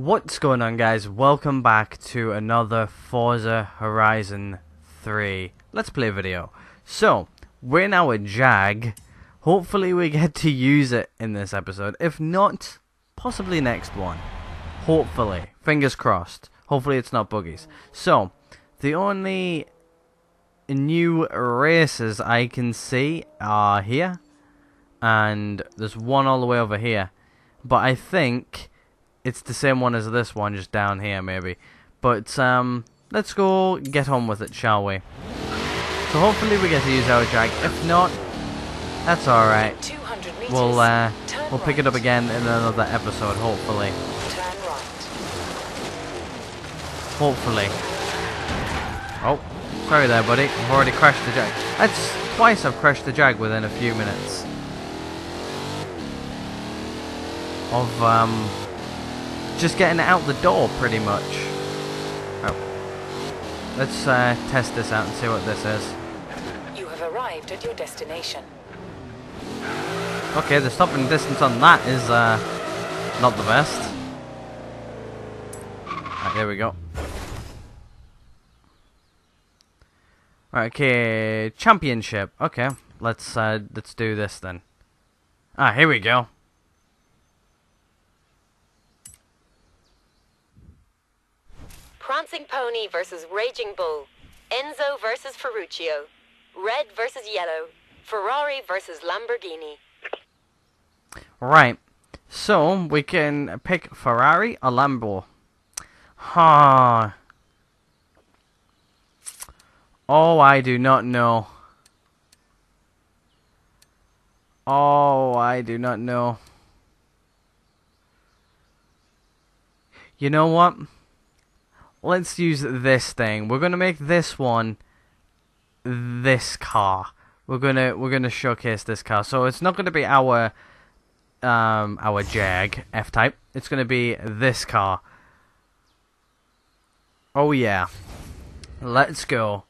What's going on, guys? Welcome back to another Forza Horizon 3 Let's Play video. So, we're now a Jag. Hopefully we get to use it in this episode. If not, possibly next one. Hopefully. Fingers crossed. Hopefully it's not buggies. So, the only new races I can see are here. And there's one all the way over here. But I think it's the same one as this one, just down here maybe. But let's go get on with it, shall we? So hopefully we get to use our Jag. If not, that's alright. We'll pick it up again in another episode, hopefully. Turn right. Hopefully. Oh, sorry there, buddy. I've already crashed the Jag. That's twice I've crashed the Jag within a few minutes of just getting it out the door, pretty much. Oh. Let's test this out and see what this is. You have arrived at your destination. Okay, the stopping distance on that is not the best. Right, there we go. Right, okay, championship. Okay, let's do this then. Ah, here we go. Prancing Pony versus Raging Bull. Enzo versus Ferruccio. Red versus Yellow. Ferrari versus Lamborghini. Right. So, we can pick Ferrari or Lambo. Huh. Oh, I do not know. Oh, I do not know. You know what? Let's use this thing. We're gonna make this one this car. We're gonna showcase this car. So it's not gonna be our Jag F-Type. It's gonna be this car. Oh yeah. Let's go.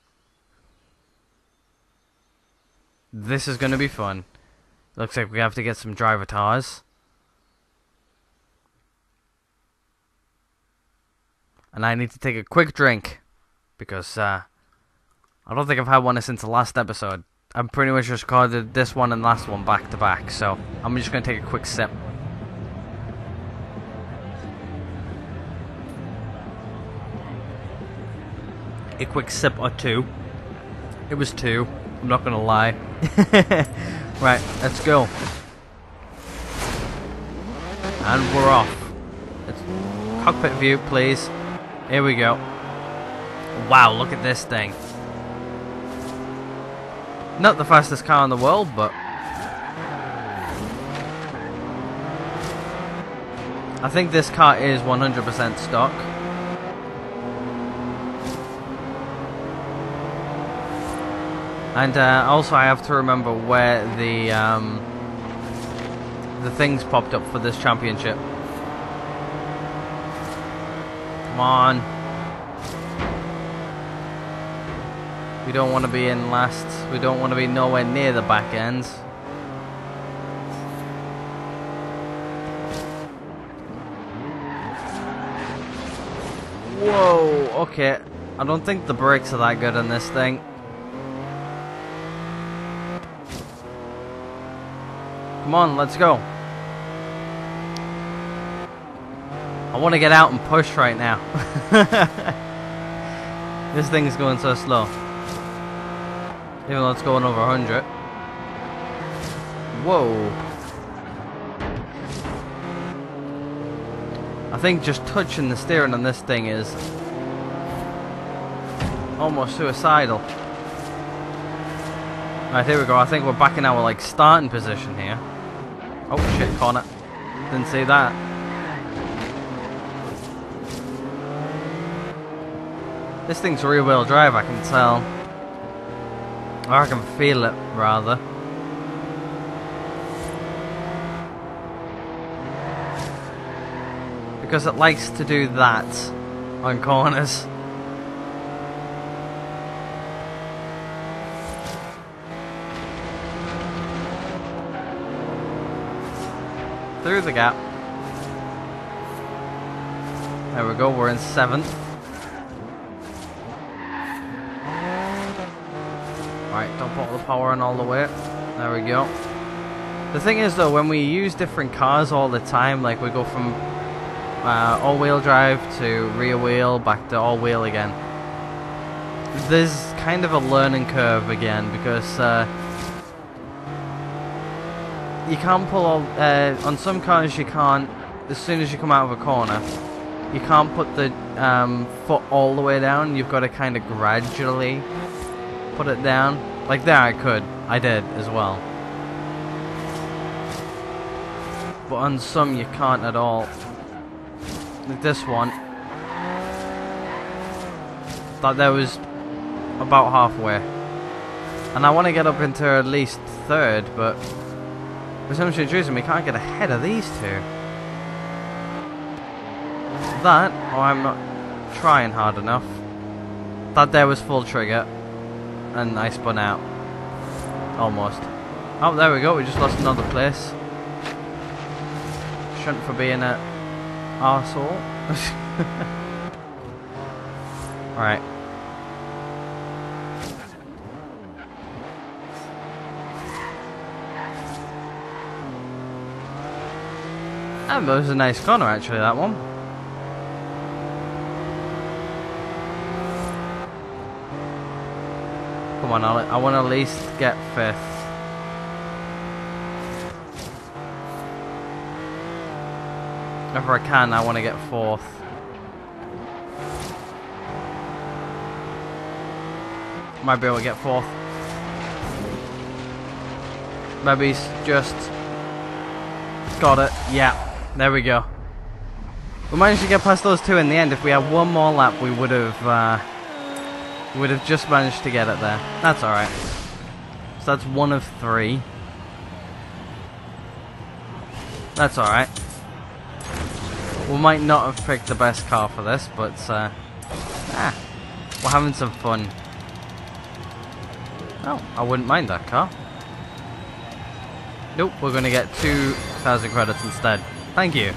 This is gonna be fun. Looks like we have to get some driver tires. And I need to take a quick drink, because I don't think I've had one since the last episode. I'm pretty much just recorded this one and last one back to back, so I'm just going to take a quick sip. A quick sip or two. It was two, I'm not going to lie. Right, let's go. And we're off. Let's cockpit view, please. Here we go. Wow, look at this thing. Not the fastest car in the world, but I think this car is 100% stock. And also I have to remember where the things popped up for this championship. Come on. We don't want to be in last. We don't want to be nowhere near the back ends. Whoa, okay. I don't think the brakes are that good on this thing. Come on, let's go. I want to get out and push right now. This thing's going so slow. Even though it's going over 100. Whoa. I think just touching the steering on this thing is almost suicidal. Right, here we go. I think we're back in our like starting position here. Oh shit, corner. Didn't see that. This thing's rear-wheel drive, I can tell. Or I can feel it, rather. Because it likes to do that on corners. Through the gap. There we go, we're in 7th. Right, don't put all the power on all the way. There we go. The thing is though, when we use different cars all the time, like we go from all-wheel drive to rear wheel, back to all-wheel again, there's kind of a learning curve again, because you can't pull all, on some cars you can't, as soon as you come out of a corner, you can't put the foot all the way down. You've got to kind of gradually put it down. Like there I did as well. But on some you can't at all. Like this one, thought there was about halfway. And I want to get up into at least 3rd, but for some shit reason we can't get ahead of these two. That, or I'm not trying hard enough. That there was full trigger, and I spun out. Almost. Oh, there we go, we just lost another place. Shouldn't for being a arsehole. Alright. That was a nice corner actually, that one. Come on, I want to at least get 5th. If I can, I want to get 4th. Might be able to get 4th. Maybe just got it. Yeah, there we go. We managed to get past those two in the end. If we had one more lap, we would have just managed to get it there. That's alright. So that's 1 of 3. That's alright. We might not have picked the best car for this, but we're having some fun. Oh, I wouldn't mind that car. Nope, we're going to get 2,000 credits instead. Thank you.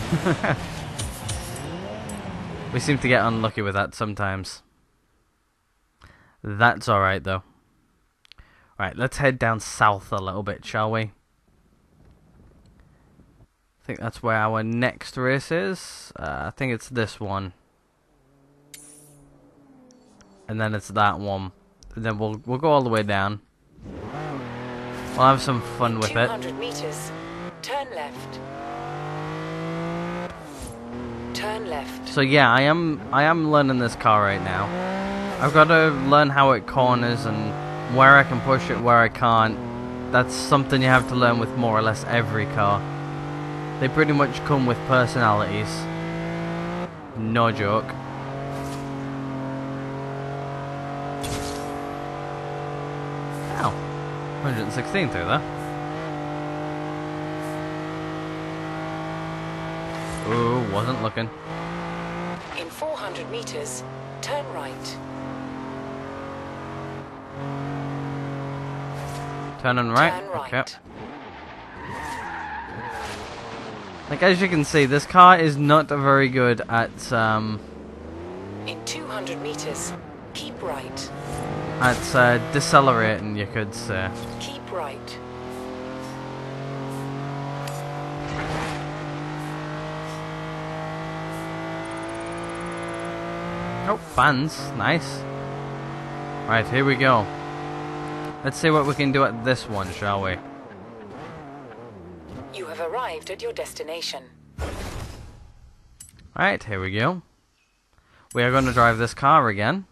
We seem to get unlucky with that sometimes. That's alright though. Right, let's head down south a little bit, shall we? I think that's where our next race is. I think it's this one. And then it's that one. And then we'll go all the way down. We'll have some fun with it. 200 meters. Turn left. Turn left. So yeah, I am learning this car right now. I've got to learn how it corners and where I can push it, where I can't. That's something you have to learn with more or less every car. They pretty much come with personalities. No joke. Ow. 116 through there. Ooh, wasn't looking. In 400 meters, turn right. Turning right? Turn right. Okay. Like, as you can see, this car is not very good at, In 200 meters, keep right. at decelerating, you could say. Keep right. Oh, fans. Nice. Right, here we go. Let's see what we can do at this one, shall we? You have arrived at your destination. Alright, here we go. We are going to drive this car again.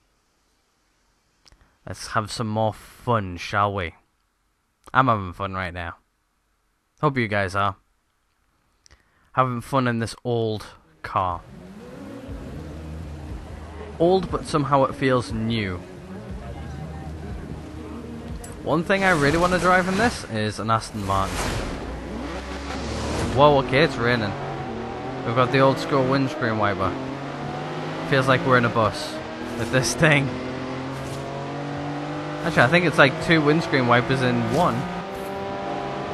Let's have some more fun, shall we? I'm having fun right now. Hope you guys are. Having fun in this old car. Old, but somehow it feels new. One thing I really want to drive in this is an Aston Martin. Whoa, okay, it's raining. We've got the old school windscreen wiper. Feels like we're in a bus with this thing. Actually, I think it's like 2 windscreen wipers in one.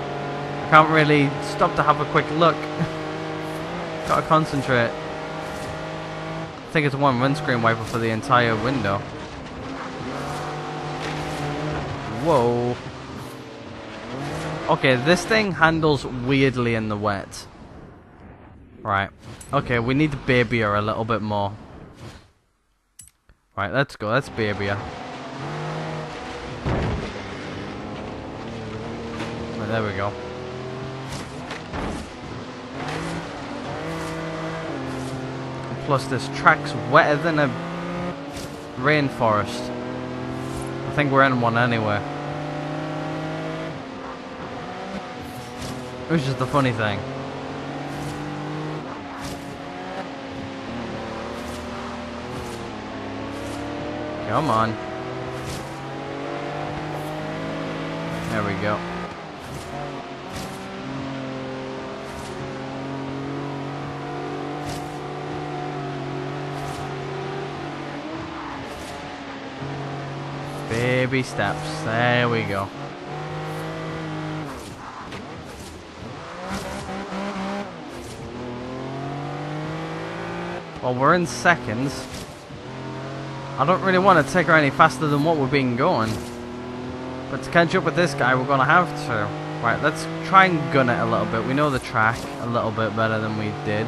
I can't really stop to have a quick look. Gotta concentrate. think it's one windscreen wiper for the entire window. Whoa. Okay, this thing handles weirdly in the wet. Right. Okay, we need to baby her a little bit more. Right, let's go. Let's baby her. Right, there we go. Plus, this track's wetter than a rainforest. I think we're in one anyway. Which is the funny thing. Come on. There we go. Baby steps. There we go. Well, we're in seconds. I don't really want to take her any faster than what we've been going. But to catch up with this guy, we're going to have to. Right, let's try and gun it a little bit. We know the track a little bit better than we did.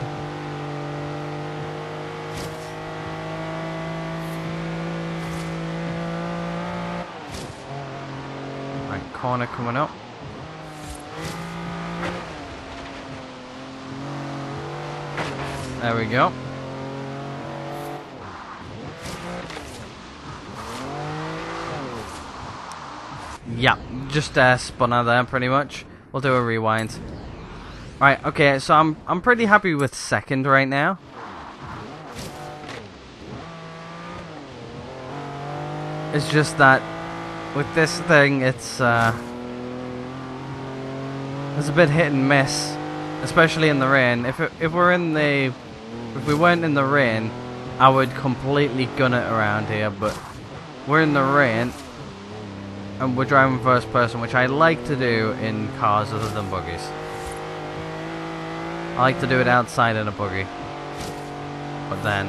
Right, corner coming up. There we go. Yeah, just spun out there pretty much. We'll do a rewind. Right, okay, so I'm pretty happy with second right now. It's just that with this thing it's a bit hit and miss, especially in the rain. If we weren't in the rain, I would completely gun it around here, but we're in the rain. And we're driving first person, which I like to do in cars other than buggies. I like to do it outside in a buggy. But then,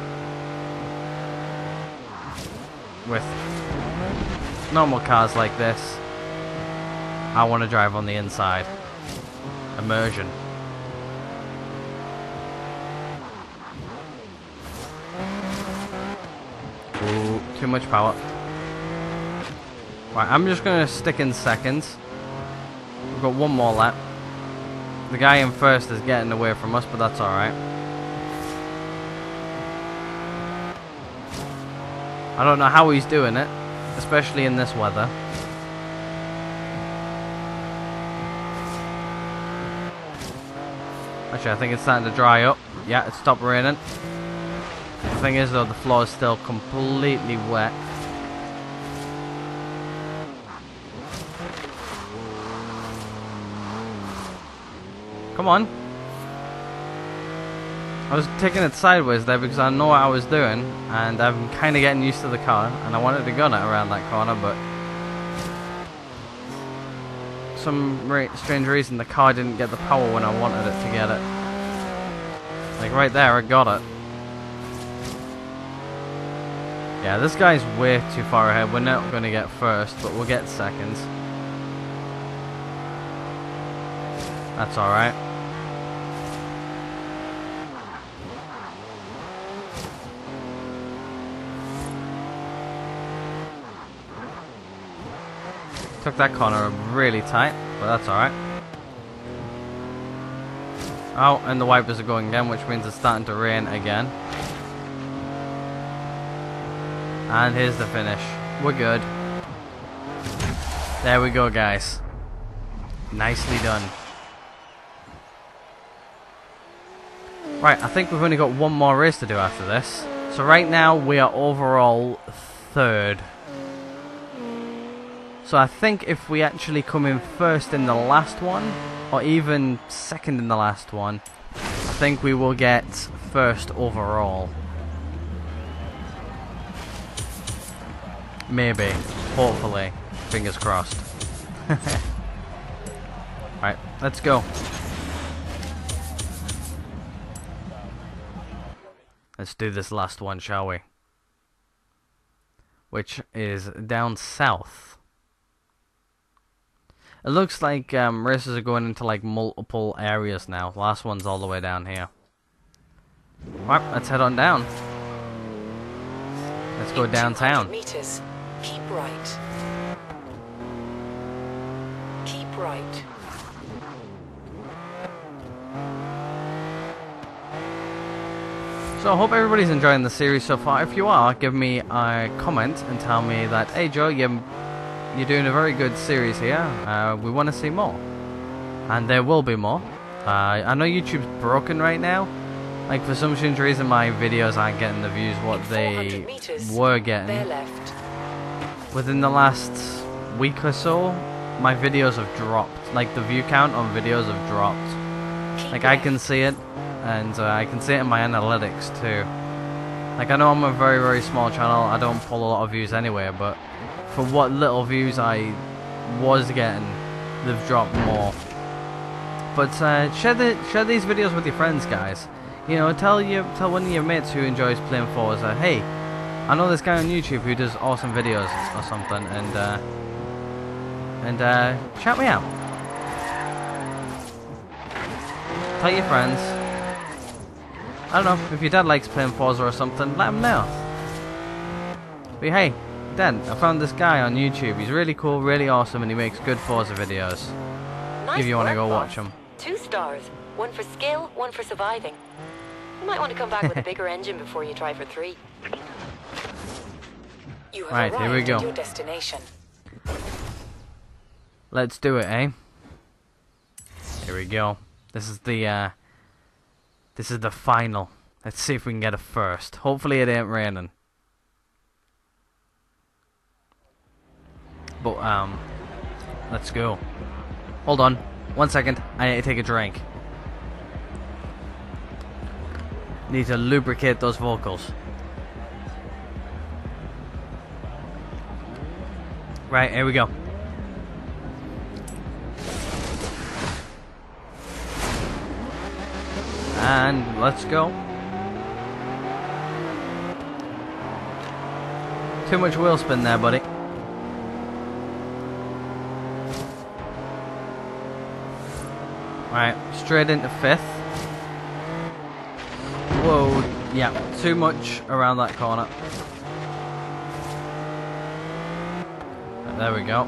with normal cars like this, I want to drive on the inside. Immersion. Ooh, too much power. Right, I'm just going to stick in seconds. We've got one more lap. The guy in first is getting away from us, but that's alright. I don't know how he's doing it, especially in this weather. Actually, I think it's starting to dry up. Yeah, it stopped raining. The thing is, though, the floor is still completely wet. Come on. I was taking it sideways there because I know what I was doing, and I'm kind of getting used to the car, and I wanted to gun it around that corner, but some strange reason the car didn't get the power when I wanted it to get it. Like right there, I got it. Yeah, this guy's way too far ahead. We're not going to get first, but we'll get seconds. That's alright. Took that corner really tight, but that's alright. Oh, and the wipers are going again, which means it's starting to rain again. And here's the finish. We're good. There we go, guys. Nicely done. Right, I think we've only got one more race to do after this. So right now, we are overall third. So I think if we actually come in first in the last one, or even second in the last one, I think we will get first overall. Maybe. Hopefully. Fingers crossed. Right, let's go. Let's do this last one, shall we? Which is down south. It looks like races are going into like multiple areas now. The last one's all the way down here. Right, let's head on down. Let's go downtown. 200 meters, keep right. Keep right. So I hope everybody's enjoying the series so far. If you are, give me a comment and tell me that, hey Joe, you're doing a very good series here. We want to see more. And there will be more. I know YouTube's broken right now. Like, for some strange reason, my videos aren't getting the views what they were getting. Within the last week or so, my videos have dropped. Like, the view count on videos have dropped. Like, I can see it, and I can see it in my analytics too. Like, I know I'm a very, very small channel. I don't pull a lot of views anyway, but for what little views I was getting, they've dropped more. But share these videos with your friends, guys. You know, tell one of your mates who enjoys playing Forza, hey, I know this guy on YouTube who does awesome videos or something, and shout me out. Tell your friends. I don't know, if your dad likes playing Forza or something, let him know. But hey, Dad, I found this guy on YouTube. He's really cool, really awesome, and he makes good Forza videos. Nice if you want to go work, watch him. 2 stars. 1 for skill, 1 for surviving. You might want to come back with a bigger engine before you try for 3. You have Right, here we arrived go. at your destination. Let's do it, eh? Here we go. This is the final. Let's see if we can get a first. Hopefully it ain't raining. But let's go. Hold on. 1 second. I need to take a drink. Need to lubricate those vocals. Right, here we go. And let's go. Too much wheel spin there, buddy. Right, straight into 5th. Whoa, yeah, too much around that corner. There we go.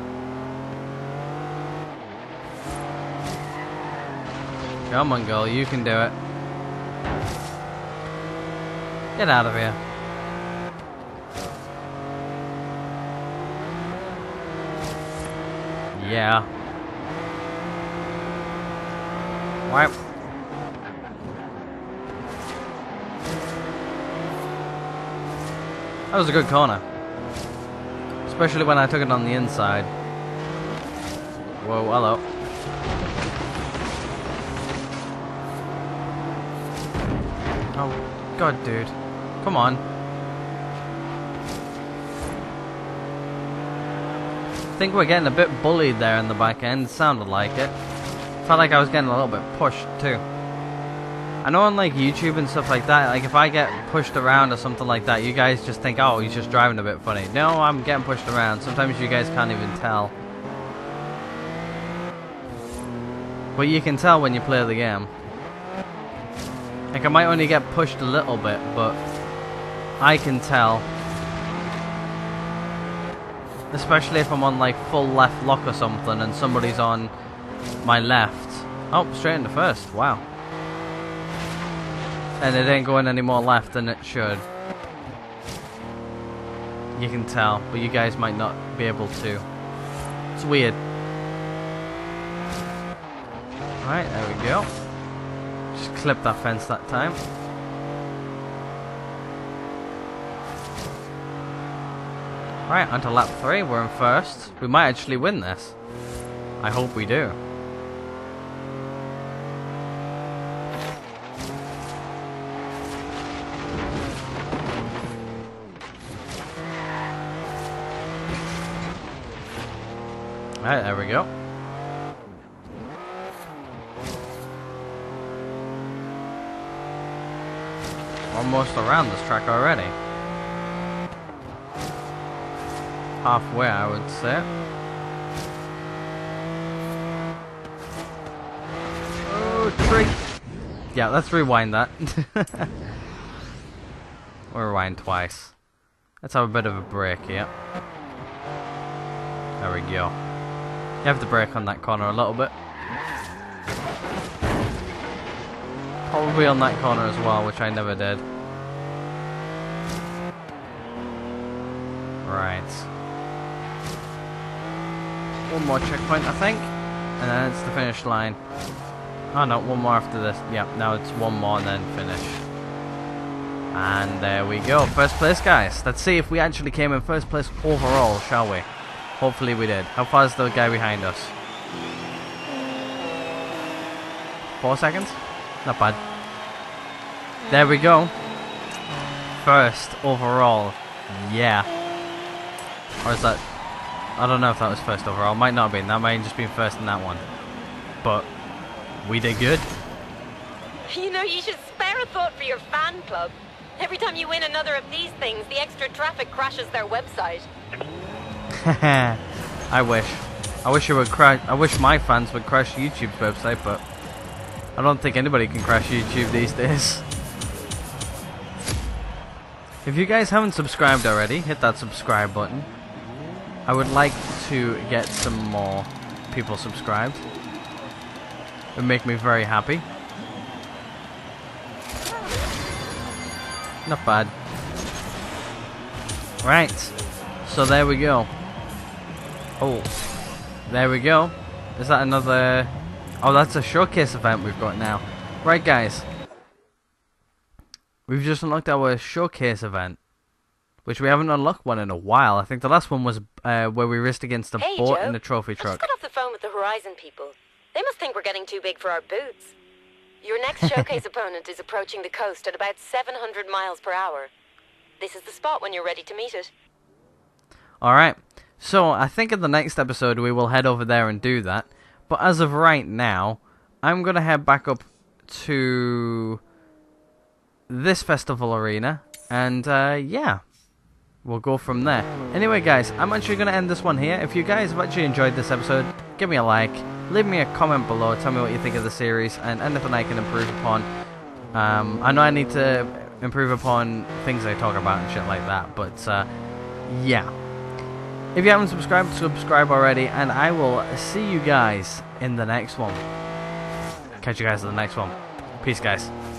Come on, girl, you can do it. Get out of here. Yeah. Wow. That was a good corner. Especially when I took it on the inside. Whoa, hello. Oh, God, dude. Come on. I think we're getting a bit bullied there in the back end. Sounded like it. Felt like I was getting a little bit pushed too. I know on like YouTube and stuff like that, like if I get pushed around or something like that, you guys just think, oh, he's just driving a bit funny. No, I'm getting pushed around. Sometimes you guys can't even tell. But you can tell when you play the game. Like I might only get pushed a little bit, but I can tell. Especially if I'm on like full left lock or something and somebody's on my left. Oh, straight into 1st. Wow. And it ain't going any more left than it should. You can tell, but you guys might not be able to. It's weird. Alright, there we go. Just clip that fence that time. Alright, onto lap 3. We're in 1st. We might actually win this. I hope we do. Alright, there we go. almost around this track already. Halfway, I would say. Oh, tree! Yeah, let's rewind that. We'll rewind twice. Let's have a bit of a break here. There we go. You have to brake on that corner a little bit. Probably on that corner as well, which I never did. Right. One more checkpoint, I think. And then it's the finish line. Oh no, one more after this. Yeah, now it's one more and then finish. And there we go. First place, guys. Let's see if we actually came in first place overall, shall we? Hopefully we did. How far is the guy behind us? 4 seconds? Not bad. There we go. First overall. Yeah. Or is that... I don't know if that was first overall. Might not have been. That might have just been first in that one. But we did good. You know, you should spare a thought for your fan club. Every time you win another of these things, the extra traffic crashes their website. I wish. I wish it would crash. I wish my fans would crash YouTube's website, but I don't think anybody can crash YouTube these days. If you guys haven't subscribed already, hit that subscribe button. I would like to get some more people subscribed. It would make me very happy. Not bad. Right. So there we go. Oh. There we go. Is that another... Oh, that's a showcase event we've got now. Right, guys. We've just unlocked our showcase event, which we haven't unlocked one in a while. I think the last one was where we raced against a boat Joe. and a trophy I truck. just got off the phone with the Horizon people. They must think we're getting too big for our boots. Your next showcase opponent is approaching the coast at about 700 miles per hour. This is the spot when you're ready to meet it. Alright, so I think in the next episode we will head over there and do that. But as of right now, I'm going to head back up to this festival arena. And yeah, we'll go from there. Anyway guys, I'm actually going to end this one here. If you guys have actually enjoyed this episode, give me a like. Leave me a comment below, tell me what you think of the series and anything I can improve upon. I know I need to improve upon things I talk about and shit like that, but yeah. If you haven't subscribed, subscribe already, and I will see you guys in the next one. Catch you guys in the next one. Peace, guys.